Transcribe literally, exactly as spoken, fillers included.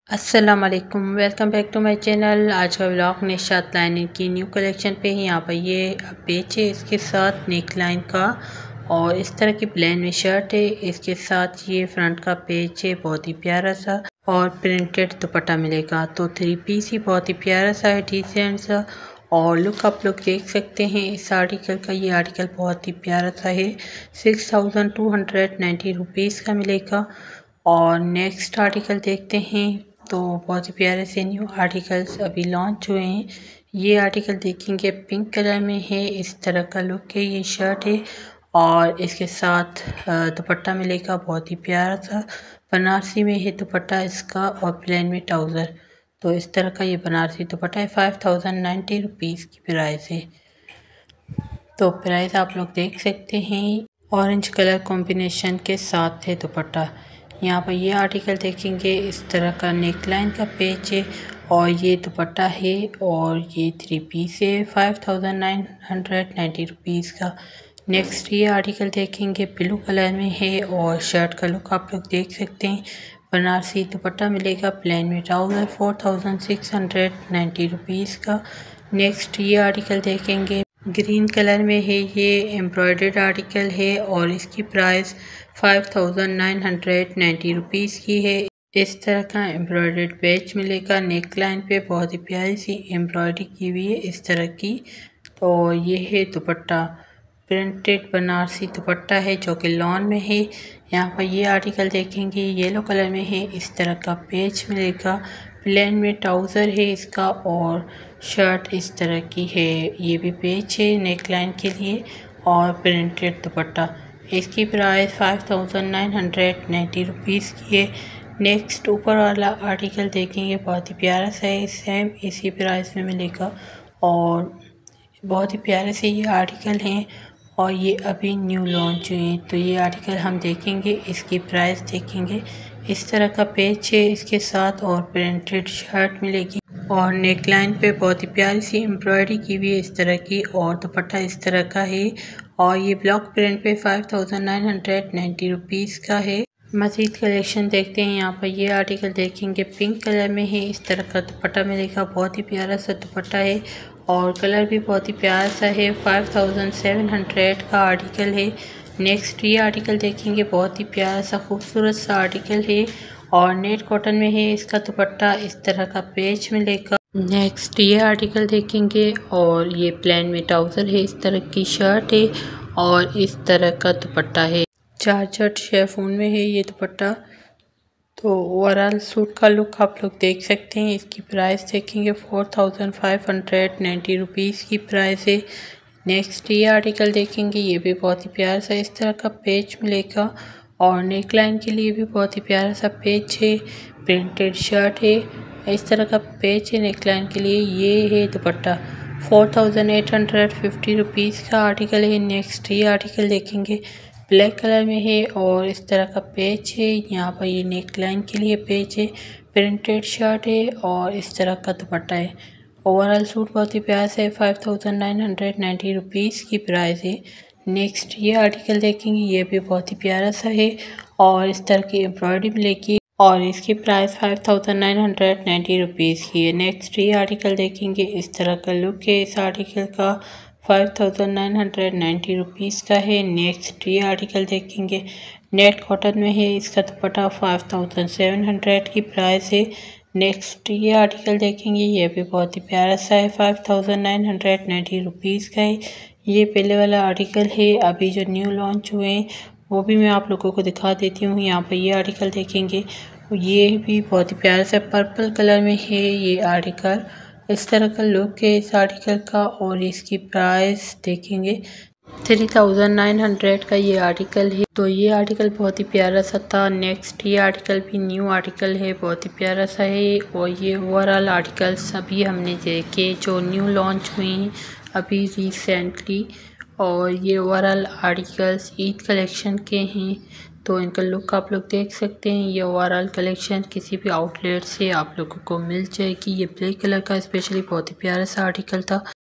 अस्सलाम वालेकुम, welcome back to my channel. आज का व्लॉग निशात लाइनिंग की न्यू कलेक्शन पे है। यहाँ पर ये पेच है, इसके साथ नेक लाइन का और इस तरह की प्लेन में शर्ट है। इसके साथ ये फ्रंट का पेच है, बहुत ही प्यारा सा, और प्रिंटेड दुपट्टा मिलेगा। तो थ्री पीस ही बहुत ही प्यारा सा है, डिसेंट सा। और लुक आप लोग देख सकते हैं इस आर्टिकल का। ये आर्टिकल बहुत ही प्यारा सा है, six thousand two hundred ninety rupees का मिलेगा। और नेक्स्ट आर्टिकल देखते हैं। तो बहुत ही प्यारे से न्यू आर्टिकल्स अभी लॉन्च हुए हैं। ये आर्टिकल देखेंगे पिंक कलर में है, इस तरह का लुक है। ये शर्ट है और इसके साथ दुपट्टा मिलेगा, बहुत ही प्यारा सा बनारसी में है दुपट्टा इसका, और प्लेन में ट्राउज़र। तो इस तरह का ये बनारसी दुपट्टा है। फाइव थाउजेंड नाइन्टी रुपीज़ की प्राइस है। तो प्राइस आप लोग देख सकते हैं, ऑरेंज कलर कॉम्बिनेशन के साथ है दुपट्टा। यहाँ पर ये आर्टिकल देखेंगे, इस तरह का नेक लाइन का पेच है और ये दुपट्टा है और ये थ्री पीस है, five thousand nine hundred ninety rupees का। नेक्स्ट ये आर्टिकल देखेंगे, ब्लू कलर में है और शर्ट का लुक आप लोग देख सकते हैं। बनारसी दुपट्टा मिलेगा, प्लेन में trouser, four thousand six hundred ninety rupees का। नेक्स्ट ये आर्टिकल देखेंगे, ग्रीन कलर में है, ये एम्ब्रॉयडर्ड आर्टिकल है और इसकी price five thousand nine hundred ninety rupees की है। इस तरह का एम्ब्रॉयडर्ड पैच मिलेगा, नेक लाइन पे बहुत ही प्यारी सी एम्ब्रॉयडरी की हुई है इस तरह की। तो ये है दुपट्टा, प्रिंटेड बनारसी दुपट्टा है जो कि लॉन में है। यहाँ पर ये आर्टिकल देखेंगे, येलो कलर में है, इस तरह का पेच मिलेगा, प्लेन में ट्राउज़र है इसका और शर्ट इस तरह की है। ये भी पेच है नेक लाइन के लिए और प्रिंटेड दुपट्टा। इसकी price five thousand nine hundred ninety rupees की है। नेक्स्ट ऊपर वाला आर्टिकल देखेंगे, बहुत ही प्यारा सा है, सेम इसी प्राइस में मिलेगा और बहुत ही प्यारे से ये आर्टिकल हैं और ये अभी न्यू लॉन्च हुए हैं। तो ये आर्टिकल हम देखेंगे, इसकी प्राइस देखेंगे। इस तरह का पेच है इसके साथ और प्रिंटेड शर्ट मिलेगी और नेक लाइन पे बहुत ही प्यारी सी एम्ब्रॉयडरी की हुई है इस तरह की, और दुपट्टा इस तरह का है और ये ब्लॉक प्रिंट पे five thousand nine hundred ninety rupees का है। मज़ीद कलेक्शन देखते हैं। यहाँ पर ये आर्टिकल देखेंगे, पिंक कलर में है, इस तरह का दुपट्टा मिलेगा, बहुत ही प्यारा सा दुपट्टा है और कलर भी बहुत ही प्यारा सा है। फाइव थाउजेंड सेवन हंड्रेड का आर्टिकल है। नेक्स्ट ये आर्टिकल देखेंगे, बहुत ही प्यारा सा खूबसूरत सा आर्टिकल है और नेट कॉटन में है, इसका दुपट्टा इस तरह का पेच मिलेगा। नेक्स्ट ये आर्टिकल देखेंगे और ये प्लेन में ट्राउज़र है, इस तरह की शर्ट है और इस तरह का दुपट्टा है। जॉर्जेट शिफॉन में है ये दुपट्टा। तो ओवरऑल सूट का लुक आप लोग देख सकते हैं। इसकी प्राइस देखेंगे, four thousand five hundred ninety rupees की प्राइस है। नेक्स्ट ये आर्टिकल देखेंगे, ये भी बहुत ही प्यारा सा इस तरह का पेच मिलेगा और नेक लाइन के लिए भी बहुत ही प्यारा सा पेच है, प्रिंटेड शर्ट है, इस तरह का पेच है नेक लाइन के लिए। ये है dupatta, four thousand eight hundred fifty rupees का आर्टिकल है। नेक्स्ट ये आर्टिकल देखेंगे, ब्लैक कलर में है और इस तरह का पेच है। यहाँ पर ये नेक लाइन के लिए पेच है, प्रिंटेड शर्ट है और इस तरह का दुपट्टा है। ओवरऑल सूट बहुत ही प्यारा है, five thousand nine hundred ninety rupees की प्राइस है। नेक्स्ट ये आर्टिकल देखेंगे, ये भी बहुत ही प्यारा सा है और इस तरह की एम्ब्रॉयडरी मिलेगी और इसकी price five thousand nine hundred ninety rupees की है। नेक्स्ट ये आर्टिकल देखेंगे, इस तरह का लुक है इस आर्टिकल का, five thousand nine hundred ninety rupees का है। नेक्स्ट ये आर्टिकल देखेंगे, नेट कॉटन में है, इसका dupatta five thousand seven hundred की प्राइस है। नेक्स्ट ये आर्टिकल देखेंगे, ये भी बहुत ही प्यारा सा है, five thousand nine hundred ninety rupees का है। ये पहले वाला आर्टिकल है, अभी जो न्यू लॉन्च हुए हैं वो भी मैं आप लोगों को दिखा देती हूँ। यहाँ पर ये आर्टिकल देखेंगे, ये भी बहुत ही प्यारा सा पर्पल कलर में है ये आर्टिकल, इस तरह का लुक है इस आर्टिकल का और इसकी प्राइस देखेंगे, थ्री थाउजेंड नाइन हंड्रेड का ये आर्टिकल है। तो ये आर्टिकल बहुत ही प्यारा सा था। नेक्स्ट ये आर्टिकल भी न्यू आर्टिकल है, बहुत ही प्यारा सा है और ये ओवरऑल आर्टिकल्स अभी हमने देखे जो न्यू लॉन्च हुए हैं अभी रिसेंटली, और ये ओवरऑल आर्टिकल्स ईद कलेक्शन के हैं। तो इनका लुक आप लोग देख सकते हैं। ये ओवरऑल कलेक्शन किसी भी आउटलेट से आप लोगों को मिल जाएगी। ये ब्लैक कलर का स्पेशली बहुत ही प्यारा सा आर्टिकल था।